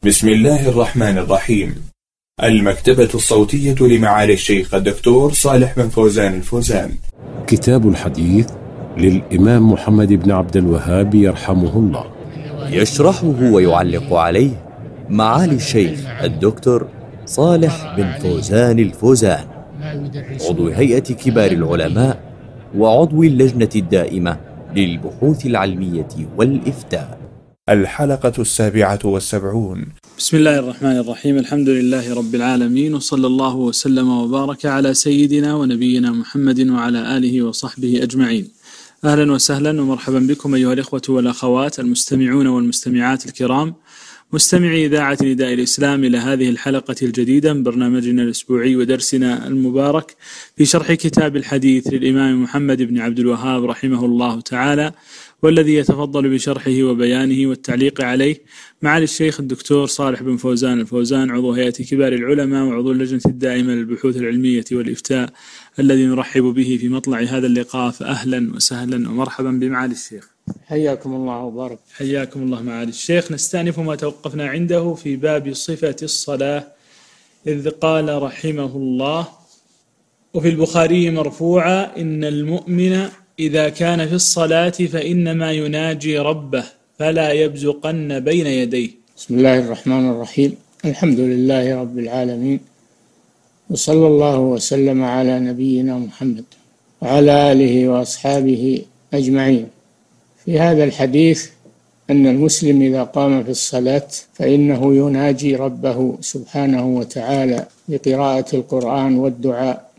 بسم الله الرحمن الرحيم. المكتبة الصوتية لمعالي الشيخ الدكتور صالح بن فوزان الفوزان. كتاب الحديث للإمام محمد بن عبد الوهاب يرحمه الله، يشرحه ويعلق عليه معالي الشيخ الدكتور صالح بن فوزان الفوزان، عضو هيئة كبار العلماء وعضو اللجنة الدائمة للبحوث العلمية والإفتاء. الحلقة 77. بسم الله الرحمن الرحيم. الحمد لله رب العالمين، وصلى الله وسلم وبارك على سيدنا ونبينا محمد وعلى آله وصحبه أجمعين. أهلا وسهلا ومرحبا بكم أيها الإخوة والأخوات المستمعون والمستمعات الكرام، مستمعي إذاعة نداء الإسلام، إلى هذه الحلقة الجديدة من برنامجنا الأسبوعي ودرسنا المبارك في شرح كتاب الحديث للإمام محمد بن عبد الوهاب رحمه الله تعالى، والذي يتفضل بشرحه وبيانه والتعليق عليه معالي الشيخ الدكتور صالح بن فوزان الفوزان، عضو هيئة كبار العلماء وعضو اللجنة الدائمة للبحوث العلمية والإفتاء، الذي نرحب به في مطلع هذا اللقاء. فأهلا وسهلا ومرحبا بمعالي الشيخ. حياكم الله وبارك. حياكم الله معالي الشيخ. نستأنف ما توقفنا عنده في باب صفة الصلاة، إذ قال رحمه الله: وفي البخاري مرفوعا: إن المؤمن إذا كان في الصلاة فإنما يناجي ربه فلا يبزقن بين يديه. بسم الله الرحمن الرحيم. الحمد لله رب العالمين، وصلى الله وسلم على نبينا محمد وعلى آله وأصحابه أجمعين. في هذا الحديث أن المسلم إذا قام في الصلاة فإنه يناجي ربه سبحانه وتعالى بقراءة القرآن والدعاء،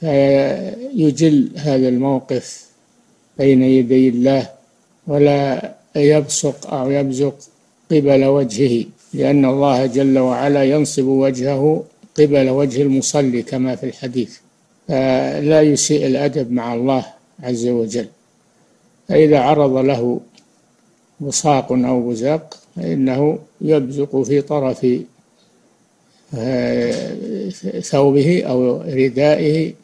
فيجل هذا الموقف بين يدي الله، ولا يبصق أو يبزق قبل وجهه، لأن الله جل وعلا ينصب وجهه قبل وجه المصلي كما في الحديث، فلا يسيء الأدب مع الله عز وجل. فإذا عرض له بصاق أو بزاق فإنه يبزق في طرف ثوبه أو ردائه،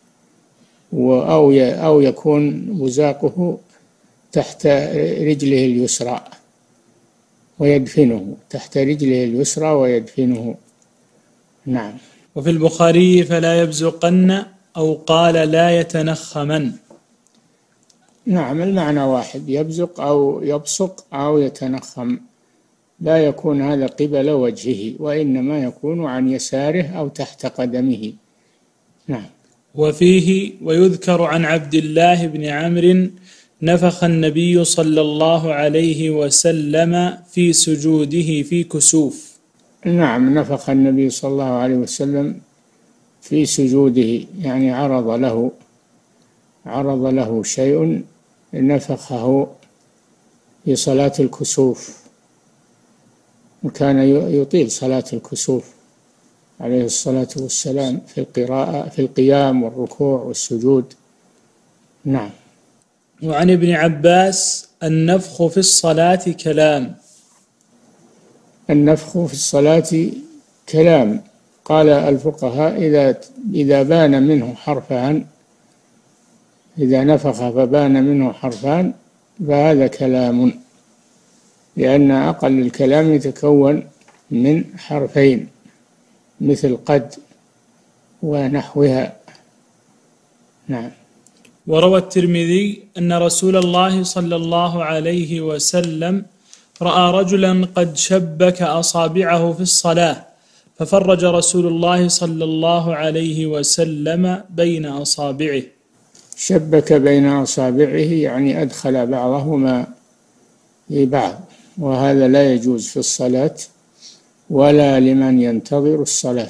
أو يكون بزاقه تحت رجله اليسرى ويدفنه، تحت رجله اليسرى ويدفنه. نعم. وفي البخاري: فلا يبزقن، أو قال لا يتنخمن. نعم، المعنى واحد، يبزق أو يبصق أو يتنخم، لا يكون هذا قبل وجهه، وإنما يكون عن يساره أو تحت قدمه. نعم. وفيه: ويذكر عن عبد الله بن عمرو: نفخ النبي صلى الله عليه وسلم في سجوده في كسوف. نعم، نفخ النبي صلى الله عليه وسلم في سجوده، يعني عرض له شيء نفخه في صلاة الكسوف، وكان يطيل صلاة الكسوف عليه الصلاة والسلام في القراءة، في القيام والركوع والسجود. نعم. وعن ابن عباس: النفخ في الصلاة كلام. النفخ في الصلاة كلام. قال الفقهاء: إذا بان منه حرفان، إذا نفخ فبان منه حرفان فهذا كلام، لأن أقل الكلام يتكون من حرفين، مثل قد ونحوها. نعم. وروى الترمذي أن رسول الله صلى الله عليه وسلم رأى رجلا قد شبك أصابعه في الصلاة، ففرج رسول الله صلى الله عليه وسلم بين أصابعه. شبك بين أصابعه يعني أدخل بعضهما في بعض، وهذا لا يجوز في الصلاة ولا لمن ينتظر الصلاة.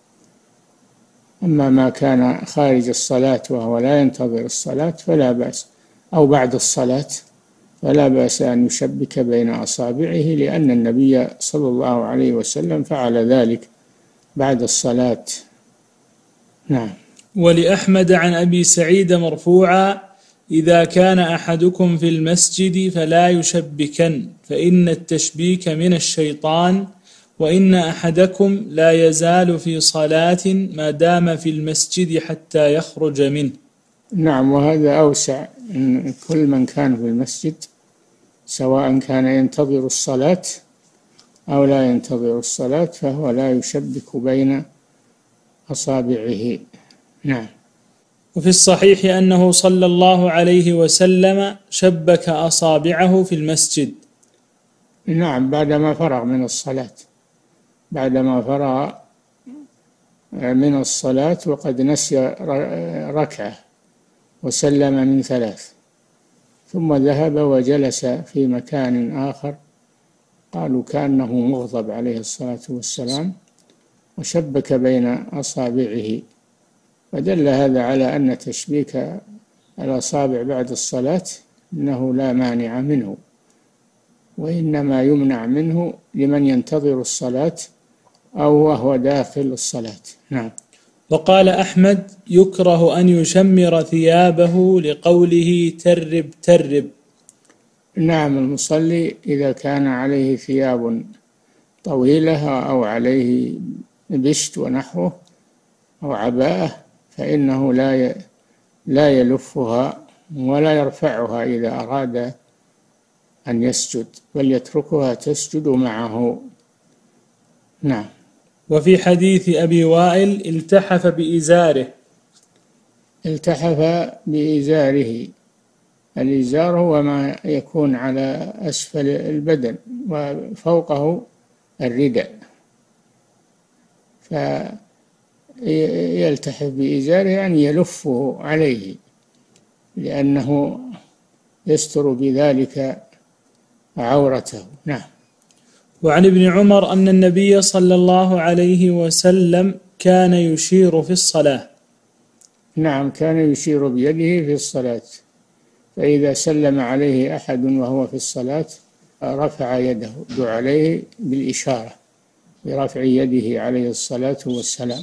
أما ما كان خارج الصلاة وهو لا ينتظر الصلاة فلا بأس، أو بعد الصلاة فلا بأس أن يشبك بين أصابعه، لأن النبي صلى الله عليه وسلم فعل ذلك بعد الصلاة. نعم. ولأحمد عن أبي سعيد مرفوعا: إذا كان أحدكم في المسجد فلا يشبكن، فإن التشبيك من الشيطان، وإن أحدكم لا يزال في صلاة ما دام في المسجد حتى يخرج منه. نعم، وهذا أوسع، إن كل من كان في المسجد سواء كان ينتظر الصلاة أو لا ينتظر الصلاة فهو لا يشبك بين أصابعه. نعم. وفي الصحيح أنه صلى الله عليه وسلم شبك أصابعه في المسجد. نعم، بعدما فرغ من الصلاة، بعدما فرغ من الصلاة وقد نسي ركعة وسلم من 3، ثم ذهب وجلس في مكان آخر، قالوا كأنه مغضب عليه الصلاة والسلام، وشبك بين أصابعه، فدل هذا على أن تشبيك الأصابع بعد الصلاة إنه لا مانع منه، وإنما يمنع منه لمن ينتظر الصلاة أو وهو داخل الصلاة. نعم. وقال أحمد يكره أن يشمر ثيابه لقوله ترب ترب. نعم، المصلي إذا كان عليه ثياب طويلة أو عليه بشت ونحوه أو عباءة فإنه لا يلفها ولا يرفعها إذا أراد أن يسجد، بل يتركها تسجد معه. نعم. وفي حديث أبي وائل التحف بإزاره. التحف بإزاره، الإزار هو ما يكون على أسفل البدن وفوقه الرداء، فيلتحف بإزاره يعني يلفه عليه، لأنه يستر بذلك عورته. نعم. وعن ابن عمر أن النبي صلى الله عليه وسلم كان يشير في الصلاة. نعم، كان يشير بيده في الصلاة، فإذا سلم عليه أحد وهو في الصلاة رفع يده، دعا عليه بالإشارة برفع يده عليه الصلاة والسلام.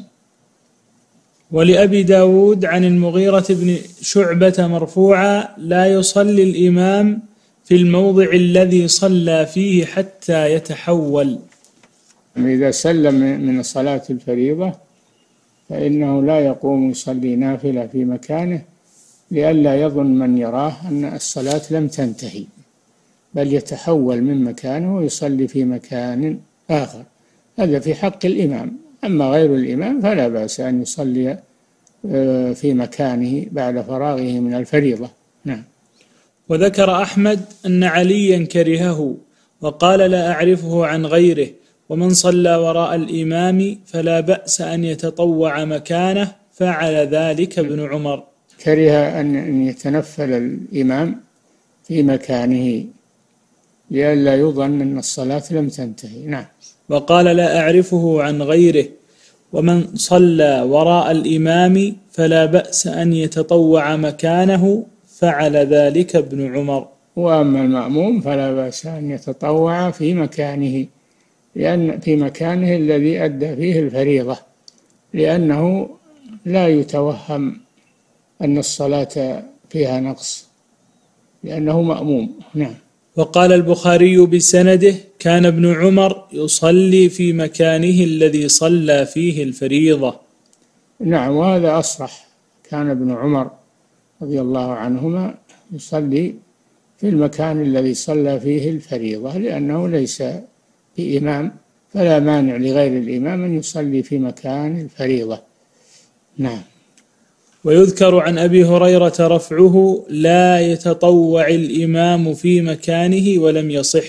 ولأبي داود عن المغيرة بن شعبة مرفوعا لا يصلي الإمام في الموضع الذي صلى فيه حتى يتحول. إذا سلم من صلاة الفريضة فإنه لا يقوم يصلي نافلة في مكانه لئلا يظن من يراه أن الصلاة لم تنتهي، بل يتحول من مكانه ويصلي في مكان آخر، هذا في حق الإمام. أما غير الإمام فلا بأس أن يصلي في مكانه بعد فراغه من الفريضة. نعم. وذكر أحمد أن عليا كرهه وقال لا أعرفه عن غيره، ومن صلى وراء الإمام فلا بأس أن يتطوع مكانه، فعل ذلك ابن عمر. كره أن يتنفل الإمام في مكانه لئلا يظن أن الصلاة لم تنتهي. نعم. وقال لا أعرفه عن غيره، ومن صلى وراء الإمام فلا بأس أن يتطوع مكانه، فعل ذلك ابن عمر. وأما المأموم فلا بأس أن يتطوع في مكانه، لأن في مكانه الذي أدى فيه الفريضة، لأنه لا يتوهم أن الصلاة فيها نقص، لأنه مأموم. نعم. وقال البخاري بسنده كان ابن عمر يصلي في مكانه الذي صلى فيه الفريضة. نعم، وهذا أصرح، كان ابن عمر رضي الله عنهما يصلي في المكان الذي صلى فيه الفريضة، لأنه ليس بإمام، فلا مانع لغير الإمام أن يصلي في مكان الفريضة. نعم. ويذكر عن أبي هريرة رفعه لا يتطوع الإمام في مكانه، ولم يصح.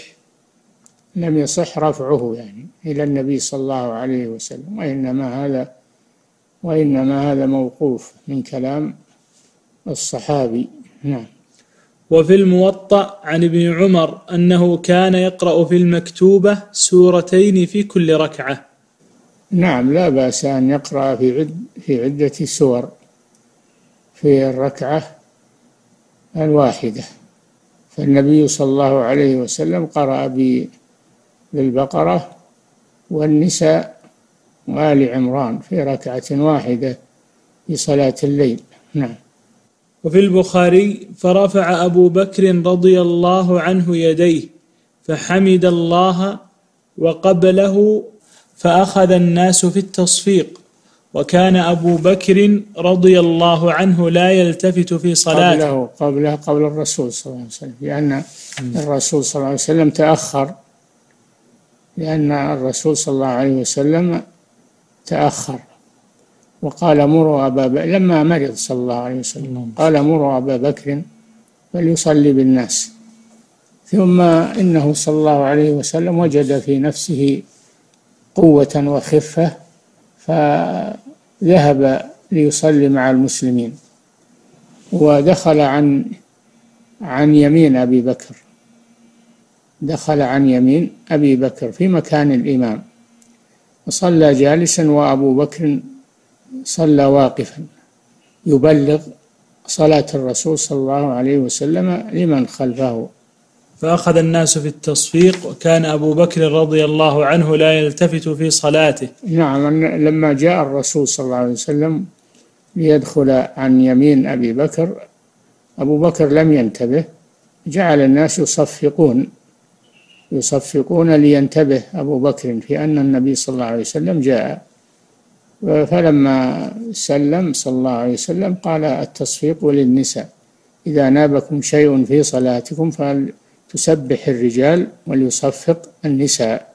لم يصح رفعه يعني إلى النبي صلى الله عليه وسلم، وإنما هذا موقوف من كلام الصحابي. نعم. وفي الموطأ عن ابن عمر أنه كان يقرأ في المكتوبة سورتين في كل ركعة. نعم، لا بأس أن يقرأ في عدة سور في الركعة الواحدة، فالنبي صلى الله عليه وسلم قرأ بالبقرة والنساء وآل عمران في ركعة واحدة في صلاة الليل. نعم. وفي البخاري فرفع أبو بكر رضي الله عنه يديه فحمد الله وقبله فأخذ الناس في التصفيق، وكان أبو بكر رضي الله عنه لا يلتفت في صلاته. قبل الرسول صلى الله عليه وسلم، لأن الرسول صلى الله عليه وسلم تأخر لأن الرسول صلى الله عليه وسلم تأخر، وقال مروا أبا بكر لما مرض صلى الله عليه وسلم، قال مروا أبا بكر فليصلي بالناس. ثم إنه صلى الله عليه وسلم وجد في نفسه قوة وخفة فذهب ليصلي مع المسلمين، ودخل عن يمين أبي بكر، دخل عن يمين أبي بكر في مكان الإمام، وصلى جالسا وأبو بكر صلى واقفا يبلغ صلاة الرسول صلى الله عليه وسلم لمن خلفه. فأخذ الناس في التصفيق، وكان أبو بكر رضي الله عنه لا يلتفت في صلاته. نعم، لما جاء الرسول صلى الله عليه وسلم ليدخل عن يمين أبي بكر، أبو بكر لم ينتبه، جعل الناس يصفقون لينتبه أبو بكر في أن النبي صلى الله عليه وسلم جاء. فلما سلم صلى الله عليه وسلم قال: التصفيق للنساء، إذا نابكم شيء في صلاتكم فلتسبح الرجال وليصفق النساء.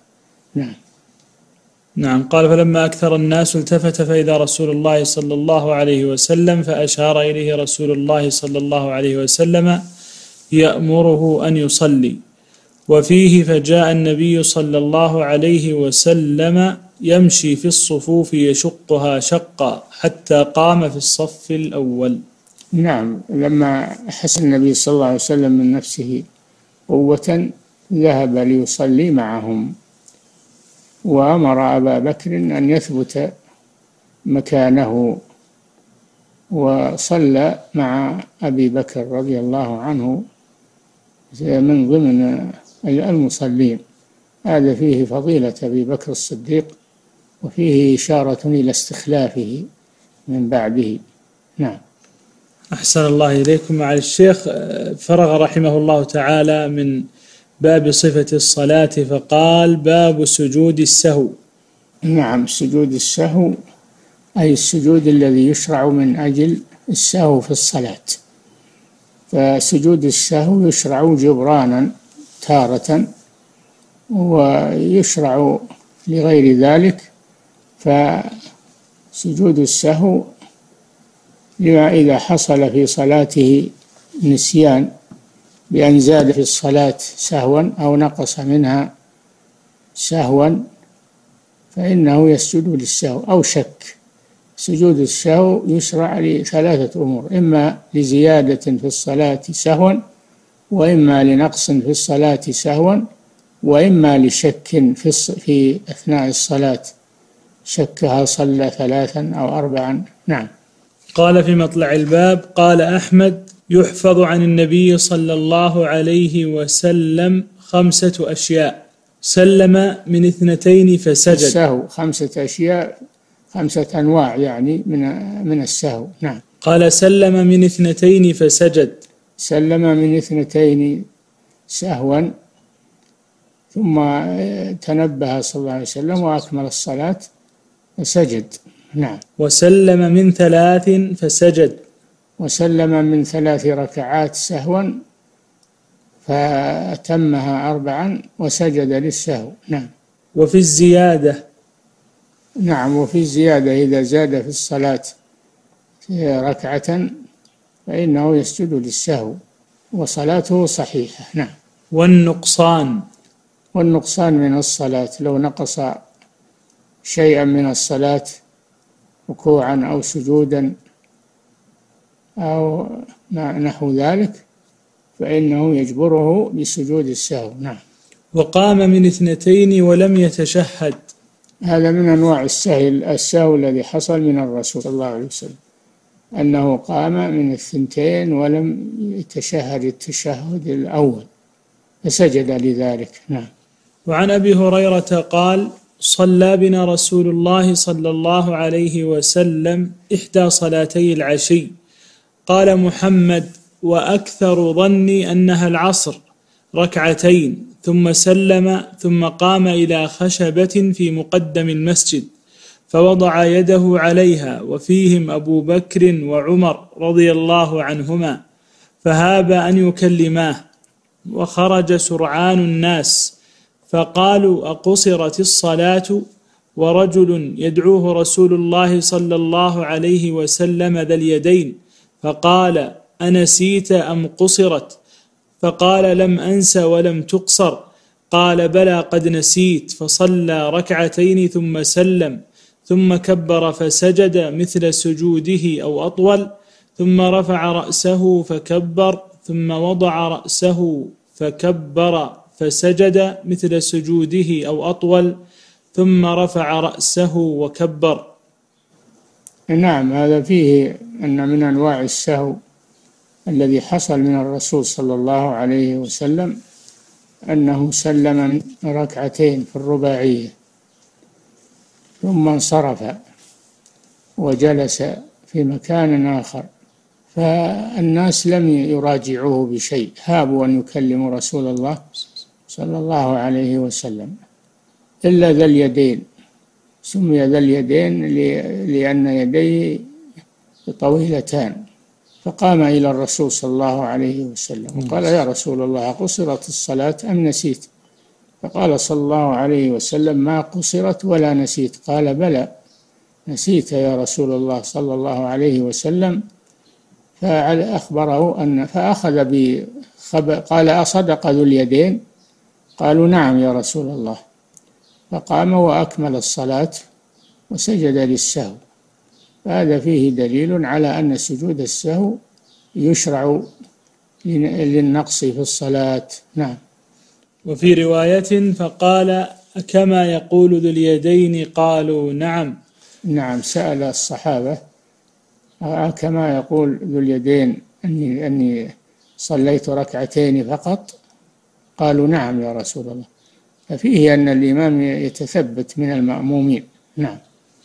نعم. قال: فلما أكثر الناس التفت فإذا رسول الله صلى الله عليه وسلم، فأشار إليه رسول الله صلى الله عليه وسلم يأمره أن يصلي. وفيه: فجاء النبي صلى الله عليه وسلم يمشي في الصفوف يشقها شقا حتى قام في الصف الأول. نعم، لما أحس النبي صلى الله عليه وسلم من نفسه قوة ذهب ليصلي معهم، وأمر أبا بكر أن يثبت مكانه، وصلى مع أبي بكر رضي الله عنه من ضمن المصلين. هذا فيه فضيلة أبي بكر الصديق، وفيه إشارة إلى استخلافه من بعده. نعم. أحسن الله إليكم. معالي الشيخ، فرغ رحمه الله تعالى من باب صفة الصلاة فقال: باب سجود السهو. نعم، سجود السهو أي السجود الذي يشرع من أجل السهو في الصلاة. فسجود السهو يشرع جبرانا تارة، ويشرع لغير ذلك. فسجود السهو لما إذا حصل في صلاته نسيان بأن زاد في الصلاة سهوا أو نقص منها سهوا فإنه يسجد للسهو، أو شك. سجود السهو يشرع لثلاثة أمور: إما لزيادة في الصلاة سهوا، وإما لنقص في الصلاة سهوا، وإما لشك في أثناء الصلاة، شكها صلى 3 أو 4. نعم. قال في مطلع الباب: قال أحمد: يحفظ عن النبي صلى الله عليه وسلم 5 أشياء: سلم من 2 فسجد. السهو 5 أشياء، 5 أنواع يعني من السهو. نعم. قال: سلم من 2 فسجد. سلم من 2 سهوا، ثم تنبه صلى الله عليه وسلم وأكمل الصلاة فسجد. نعم. وسلم من 3 فسجد. وسلم من 3 ركعات سهوا فأتمها 4 وسجد للسهو. نعم. وفي الزيادة. نعم، وفي الزيادة إذا زاد في الصلاة 1 ركعة فإنه يسجد للسهو وصلاته صحيحة. نعم. والنقصان. والنقصان من الصلاة، لو نقص شيئا من الصلاة ركوعا أو سجودا أو نحو ذلك فإنه يجبره بسجود السهو. نعم. وقام من 2 ولم يتشهد. هذا من أنواع السهو الذي حصل من الرسول صلى الله عليه وسلم، أنه قام من 2 ولم يتشهد التشهد الأول فسجد لذلك. نعم. وعن أبي هريرة قال: صلى بنا رسول الله صلى الله عليه وسلم 1 صلاتي العشي. قال محمد: وأكثر ظني أنها العصر، 2 ثم سلم، ثم قام إلى خشبة في مقدم المسجد فوضع يده عليها، وفيهم أبو بكر وعمر رضي الله عنهما، فهاب أن يكلماه، وخرج سرعان الناس فقالوا أقصرت الصلاة؟ ورجل يدعوه رسول الله صلى الله عليه وسلم ذا اليدين فقال أنسيت أم قصرت؟ فقال لم أنس ولم تقصر. قال بلى قد نسيت. فصلى ركعتين ثم سلم ثم كبر فسجد مثل سجوده أو أطول ثم رفع رأسه فكبر ثم وضع رأسه فكبر فسجد مثل سجوده أو أطول ثم رفع رأسه وكبر. نعم، هذا فيه أن من أنواع السهو الذي حصل من الرسول صلى الله عليه وسلم أنه سلم ركعتين في الرباعية ثم انصرف وجلس في مكان آخر، فالناس لم يراجعوه بشيء، هابوا أن يكلموا رسول الله صلى الله عليه وسلم إلا ذا اليدين. سمي ذا اليدين لأن يديه طويلتان، فقام إلى الرسول صلى الله عليه وسلم وقال يا رسول الله قصرت الصلاة أم نسيت؟ فقال صلى الله عليه وسلم ما قصرت ولا نسيت. قال بلى نسيت يا رسول الله صلى الله عليه وسلم. فأخبره فأخذ قال أصدق ذو اليدين؟ قالوا نعم يا رسول الله. فقام وأكمل الصلاة وسجد للسهو. هذا فيه دليل على أن سجود السهو يشرع للنقص في الصلاة. نعم. وفي رواية فقال كما يقول ذو اليدين؟ قالوا نعم. نعم، سأل الصحابة كما يقول ذو اليدين أني صليت ركعتين فقط؟ قالوا نعم يا رسول الله. ففيه أن الإمام يتثبت من المأمومين. نعم.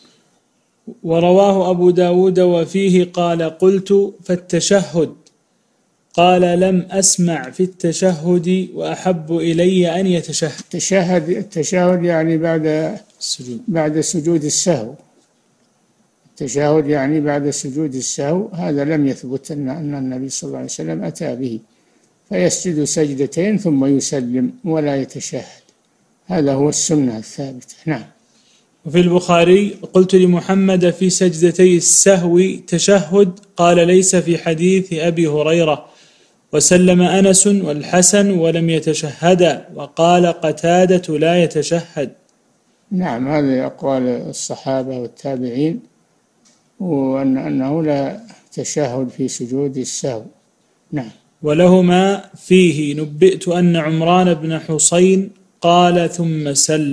ورواه أبو داود وفيه قال قلت فالتشهد؟ قال لم أسمع في التشهد وأحب إلي أن يتشهد. التشهد يعني بعد سجود السهو. التشهد يعني بعد سجود السهو، هذا لم يثبت أن النبي صلى الله عليه وسلم أتى به، فيسجد سجدتين ثم يسلم ولا يتشهد. هذا هو السنة الثابتة. نعم. وفي البخاري قلت لمحمد في سجدتي السهو تشهد؟ قال ليس في حديث أبي هريرة. وسلم أنس والحسن ولم يتشهدا، وقال قتادة لا يتشهد. نعم، هذه أقوال الصحابة والتابعين، وأنه لا تشهد في سجود السهو. نعم. ولهما فيه نبئت أن عمران بن حسين قال ثم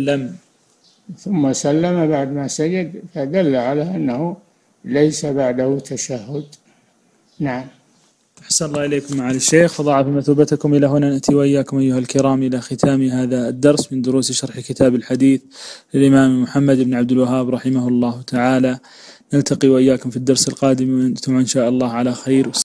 سلم بعد ما سجد، فدل على أنه ليس بعده تشهد. نعم. أحسن الله إليكم معالي الشيخ وضاعف مثوبتكم. إلى هنا نأتي وإياكم أيها الكرام إلى ختام هذا الدرس من دروس شرح كتاب الحديث للإمام محمد بن عبد الوهاب رحمه الله تعالى. نلتقي وإياكم في الدرس القادم ثم إن شاء الله على خير.